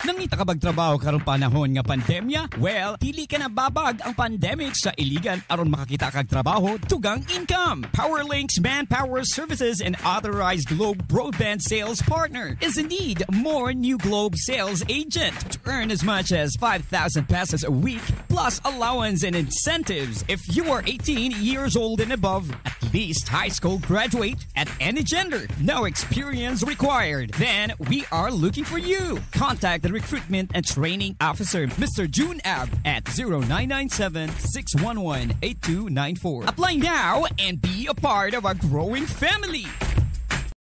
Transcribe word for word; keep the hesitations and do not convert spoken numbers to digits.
Nangita ka magtrabaho karong panahon nga pandemya? Well, dili ka na babag ang pandemic sa Iligan aron makakita kag trabaho tugang income. Powerlinx Manpower Services and authorized Globe broadband sales partner is indeed more new Globe sales agent to earn as much as five thousand pesos a week plus allowance and incentives if you are eighteen years old and above, at least high school graduate, at any gender, no experience required. Then we are looking for you. Contact the Recruitment and Training Officer, Mister June Ab, at zero nine nine seven, six one one, eight two nine four. Apply now and be a part of our growing family.